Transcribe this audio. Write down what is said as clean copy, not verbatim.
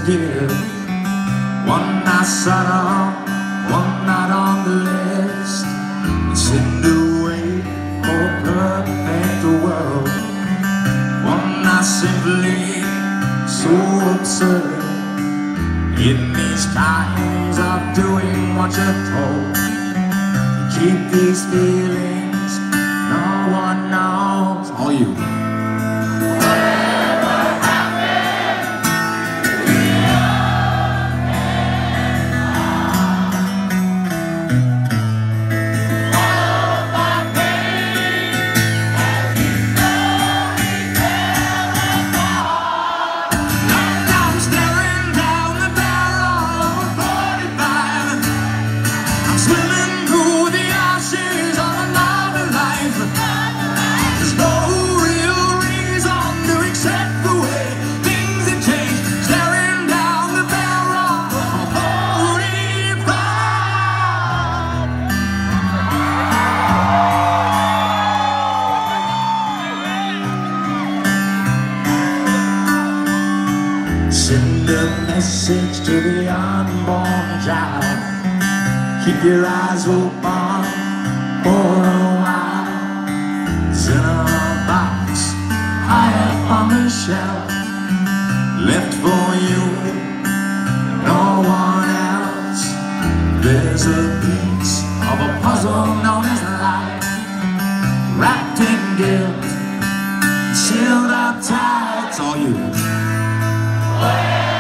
give. One night sat on, one night on the list. Send away for a perfect world. One night simply so absurd. In these times of doing what you're told, keep these feelings no one knows. All you. Send a message to the unborn child. Keep your eyes open for a while. It's in a box high up on the shelf, left for you, no one else. There's a piece of a puzzle known as life, wrapped in guilt, sealed up tight. It's all you.